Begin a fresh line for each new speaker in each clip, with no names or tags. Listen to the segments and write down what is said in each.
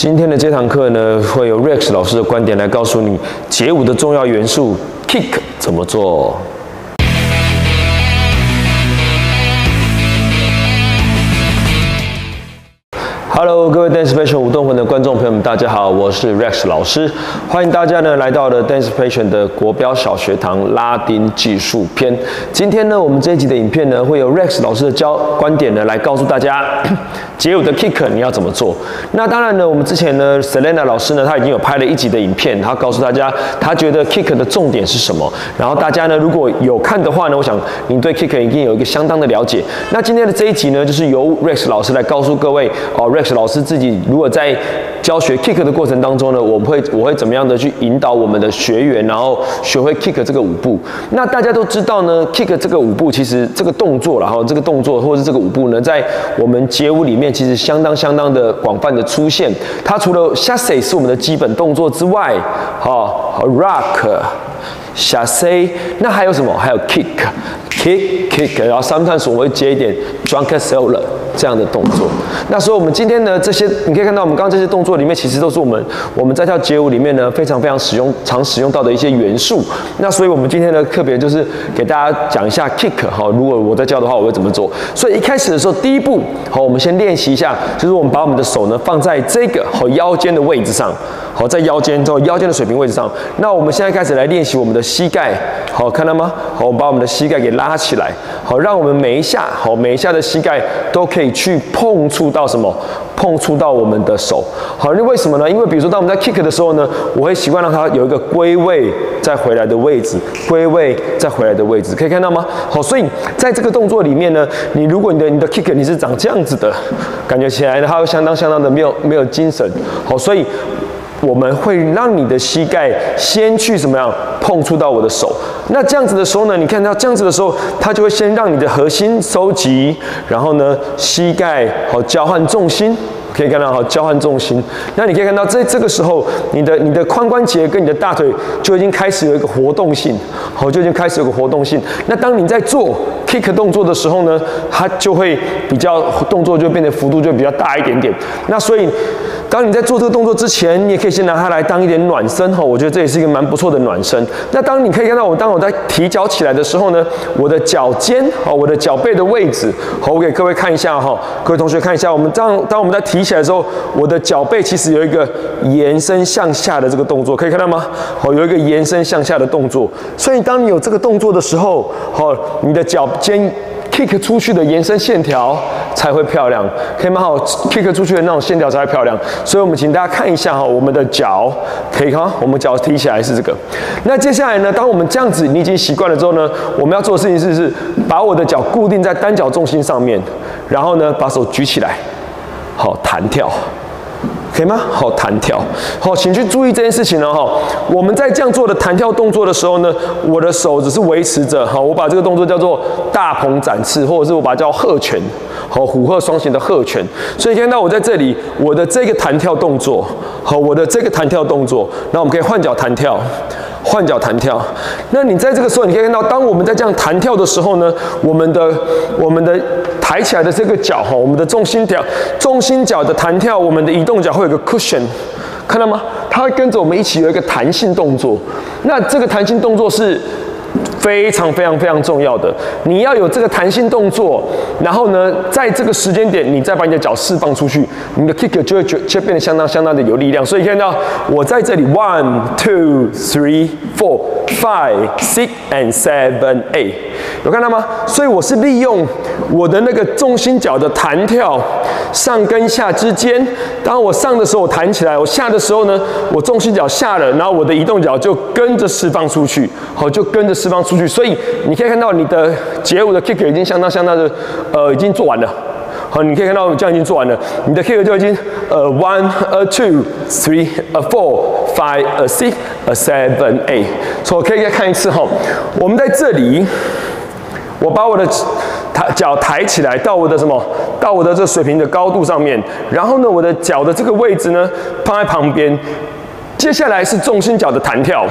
今天的这堂课呢，会由 Rex 老师的观点来告诉你街舞的重要元素 kick 怎么做。Hello， 各位 Dance Passion 舞动魂的观众朋友们，大家好，我是 Rex 老师，欢迎大家呢来到了 Dance Passion 的国标小学堂拉丁技术篇。今天呢，我们这一集的影片呢，会由 Rex 老师的观点呢来告诉大家街舞的 kick 你要怎么做。那当然呢，我们之前呢 Selena 老师呢，他已经有拍了一集的影片，他告诉大家他觉得 kick 的重点是什么。然后大家呢，如果有看的话呢，我想你对 kick 已经有一个相当的了解。那今天的这一集呢，就是由 Rex 老师来告诉各位Rex 老师自己如果在教学 kick 的过程当中呢，我会怎么样的去引导我们的学员，然后学会 kick 这个舞步。那大家都知道呢 ，kick 这个舞步其实这个动作，然后这个动作或者是这个舞步呢，在我们街舞里面其实相当的广泛的出现。它除了 chasse 是我们的基本动作之外，rock、chasse， 那还有什么？还有 kick， 然后 sometimes 我会接一点 drunken-sailor 这样的动作。那所以我们今天呢，这些你可以看到我们刚刚这些动作里面，其实都是我们在跳街舞里面呢非常常使用到的一些元素。那所以我们今天呢特别就是给大家讲一下 kick 如果我在教的话，我会怎么做。所以一开始的时候，第一步我们先练习一下，就是我们把我们的手呢放在这个腰间的位置上，在腰间的水平位置上。那我们现在开始来练习我们的膝盖，看到吗？我们把我们的膝盖给拉起来，让我们每一下的膝盖都可以去碰触到什么？碰触到我们的手。为什么呢？因为比如说当我们在 kick 的时候呢，我会习惯让它有一个归位再回来的位置，归位再回来的位置，可以看到吗？所以在这个动作里面呢，如果你的 kick 你是长这样子的，感觉起来呢，它会相当的没有精神。所以我们会让你的膝盖先去怎么样碰触到我的手。那这样子的时候呢，你看到这样子的时候，它就会先让你的核心收集，然后呢，膝盖交换重心。可以看到交换重心。那你可以看到在这个时候，你的髋关节跟你的大腿就已经开始有一个活动性，那当你在做 kick 动作的时候呢，它就会动作就变得幅度就比较大一点点。那所以当你在做这个动作之前，你也可以先拿它来当一点暖身我觉得这也是一个蛮不错的暖身。那当你可以看到当我在提脚起来的时候呢，我的脚尖我的脚背的位置我给各位看一下各位同学看一下，当我们在提起来的时候，我的脚背其实有一个延伸向下的这个动作，可以看到吗？有一个延伸向下的动作。所以当你有这个动作的时候，你的脚尖 kick 出去的延伸线条才会漂亮，可以吗？kick 出去的那种线条才会漂亮。所以我们请大家看一下我们的脚，可以看，我们脚提起来是这个。那接下来呢，当我们这样子你已经习惯了之后呢，我们要做的事情是把我的脚固定在单脚重心上面，然后呢把手举起来，弹跳。可以吗？弹跳。请去注意这件事情我们在这样做的弹跳动作的时候呢，我的手只是维持着我把这个动作叫做大鹏展翅，或者是我把它叫鹤拳，虎鹤双形的鹤拳。所以看到我在这里，我的这个弹跳动作，那我们可以换脚弹跳。那你在这个时候，你可以看到，当我们在这样弹跳的时候呢，我们的抬起来的这个脚我们的重心脚的弹跳，我们的移动脚会有个 cushion， 看到吗？它会跟着我们一起有一个弹性动作。那这个弹性动作是非常重要的。你要有这个弹性动作，然后呢，在这个时间点，你再把你的脚释放出去，你的 kick 就会变得相当的有力量。所以看到我在这里 1 2 3 4 5 6 and 7 8， 有看到吗？所以我是利用我的那个重心脚的弹跳，上跟下之间。当我上的时候我弹起来，我下的时候呢，我重心脚下了，然后我的移动脚就跟着释放出去，所以你可以看到你的街舞的 kick 已经相当的已经做完了。你可以看到这样已经做完了，你的 kick 就已经1 2 3 4 5 6 7 8。所以我可以再看一次我们在这里，我把我的脚抬起来到我的这水平的高度上面，然后呢，我的脚的这个位置呢放在旁边。接下来是重心脚的弹跳，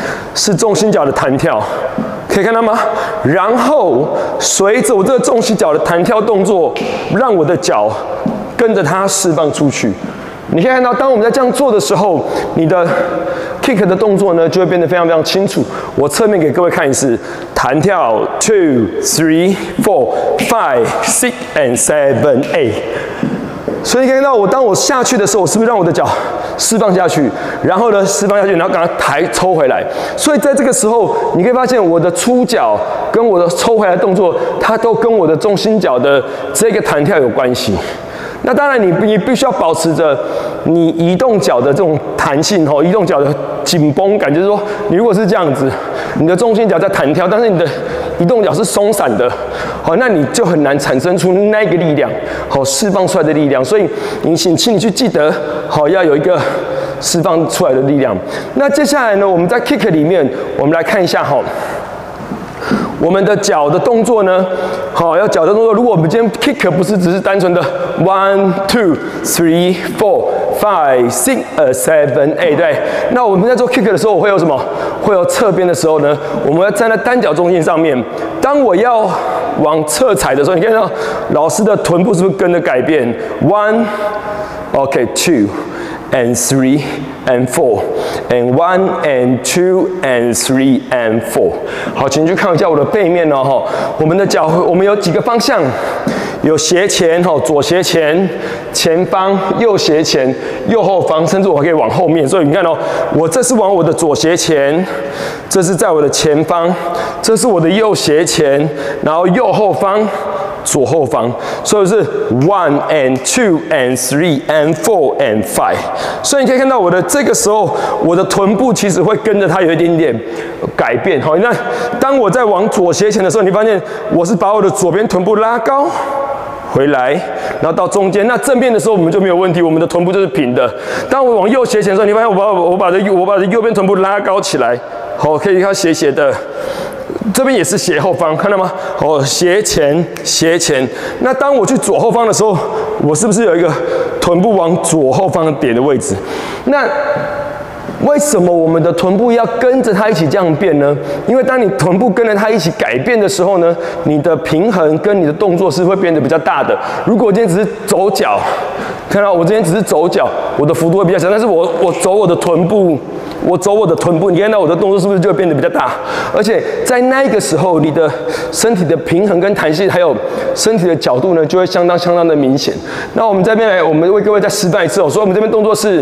可以看到吗？然后随着我这个重心脚的弹跳动作，让我的脚跟着它释放出去。 你可以看到，当我们在这样做的时候，你的 kick 的动作呢就会变得非常非常清楚。我侧面给各位看一次，弹跳 2, 3, 4, 5, 6 and 7, 8。所以你可以看到，当我下去的时候，我是不是让我的脚释放下去，然后呢释放下去，然后赶快抽回来？所以在这个时候，你可以发现我的出脚跟我的抽回来的动作，它都跟我的重心脚的这个弹跳有关系。那当然你必须要保持着你移动脚的这种弹性哦，移动脚的紧绷感，就是说，你如果是这样子，你的重心脚在弹跳，但是你的移动脚是松散的，好，那你就很难产生出那个力量，好，释放出来的力量。所以请你去记得，好，要有一个释放出来的力量。那接下来呢，我们在 kick 里面，我们来看一下哈。我们的脚的动作呢，好，要脚的动作。如果我们今天 kick 不是只是单纯的 1, 2, 3, 4, 5, 6, 7, 8，对。那我们在做 kick 的时候，我会有什么？会有侧边的时候呢，我们要站在单脚中心上面。当我要往侧踩的时候，你看到老师的臀部是不是跟着改变 ？1, OK, 2. And 3 and 4 and 1 and 2 and 3 and 4。好，请去看一下我的背面哦，哈。我们的脚，我们有几个方向，有斜前，哈，左斜前、前方、右斜前、右后方，甚至我还可以往后面。所以你看哦，我这是往我的左斜前，这是在我的前方，这是我的右斜前，然后右后方。左后方，所以是 1 and 2 and 3 and 4 and 5。所以你可以看到我的这个时候，我的臀部其实会跟着它有一点点改变。好，那当我在往左斜前的时候，你发现我是把我的左边臀部拉高回来，然后到中间。那正面的时候我们就没有问题，我们的臀部就是平的。当我往右斜前的时候，你发现我把右边臀部拉高起来，好，可以看斜斜的。这边也是斜后方，看到吗？哦，斜前，斜前。那当我去左后方的时候，我是不是有一个臀部往左后方点的位置？那为什么我们的臀部要跟着它一起这样变呢？因为当你臀部跟着它一起改变的时候呢，你的平衡跟你的动作是会变得比较大的。如果我今天只是走脚，看到我今天只是走脚，我的幅度会比较小，但是我走我的臀部。我走我的臀部，你看到我的动作是不是就会变得比较大？而且在那个时候，你的身体的平衡跟弹性，还有身体的角度呢，就会相当的明显。那我们这边来，我们为各位再示范一次哦。所以我们这边动作是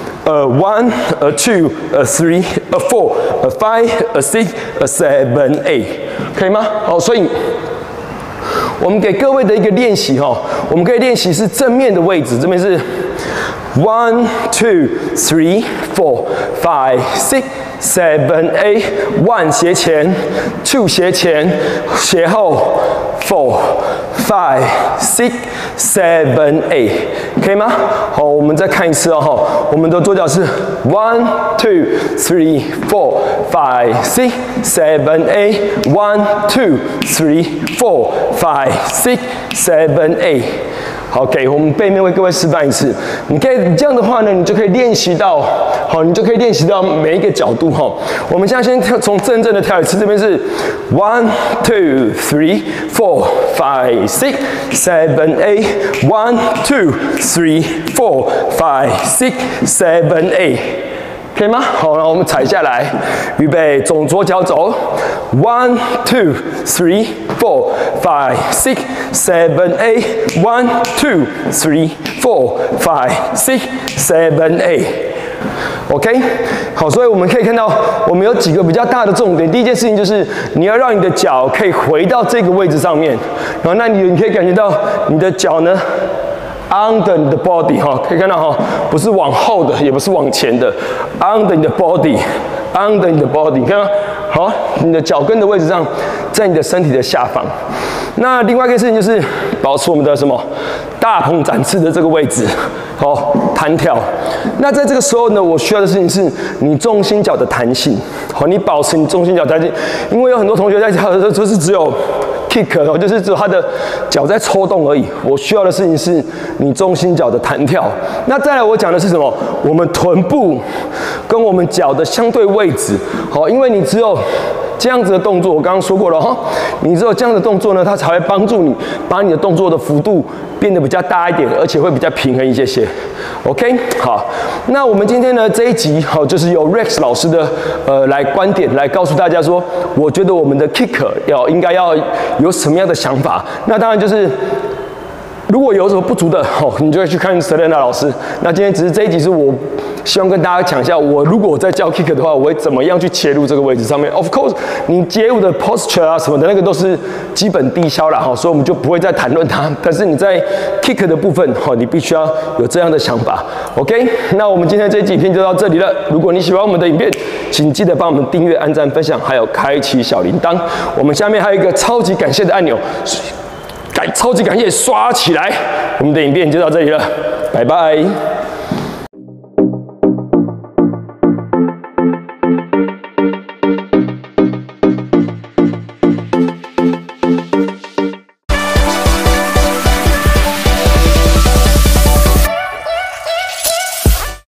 1, 2, 3, 4, 5, 6, 7, 8，可以吗？好，所以我们给各位的一个练习哈，我们可以练习是正面的位置，这边是。1, 2, 3, 4, 5, 6, 7, 8 1斜前 2斜前斜后 4, 5, 6, 7, 8可以吗？好，我们再看一次哦。我们的左脚是 1, 2, 3, 4, 5, 6, 7, 8 1, 2, 3, 4, 5, 6, 7, 8好，给我们背面为各位示范一次。你这样的话呢，你就可以练习到，好，你就可以练习到每一个角度哈。我们现在先从正的跳一次，这边是 1, 2, 3, 4, 5, 6, 7, 8 1, 2, 3, 4, 5, 6, 7, 8可以吗？好，然后我们踩下来，预备，从左脚走 ，1, 2, 3, 4, 5, 6, 7, 8 1, 2, 3, 4, 5, 6, 7, 8OK， 好，所以我们可以看到，我们有几个比较大的重点。第一件事情就是你要让你的脚可以回到这个位置上面，然后那你可以感觉到你的脚呢。Under 你的 body 哈，可以看到哈，不是往后的，也不是往前的 ，under 你的 body，under 你的 body， 你看到好，你的脚跟的位置上，在你的身体的下方。那另外一个事情就是保持我们的什么大鹏展翅的这个位置，好，弹跳。那在这个时候呢，我需要的事情是你重心脚的弹性，好，你保持你重心脚弹性，因为有很多同学在跳的时候就是只有。kick 哦，就是只有他的脚在抽动而已。我需要的事情是你中心脚的弹跳。那再来我讲的是什么？我们臀部跟我们脚的相对位置。好，因为你只有这样子的动作，我刚刚说过了哈，你只有这样的动作呢，它才会帮助你把你的动作的幅度变得比较大一点，而且会比较平衡一些些。OK， 好，那我们今天呢这一集就是由 Rex 老师的来观点来告诉大家说，我觉得我们的 kicker 应该要有什么样的想法。那当然就是。如果有什么不足的，你就会去看 Selena 老师。那今天只是这一集是我希望跟大家讲一下，我如果在教 kick 的话，我会怎么样去切入这个位置上面。Of course， 你街舞的 posture 啊什么的，那个都是基本低消啦，所以我们就不会再谈论它。但是你在 kick 的部分，你必须要有这样的想法。OK， 那我们今天这一集影片就到这里了。如果你喜欢我们的影片，请记得帮我们订阅、按赞、分享，还有开启小铃铛。我们下面还有一个超级感谢的按钮。超级感谢，刷起来！我们的影片就到这里了，拜拜。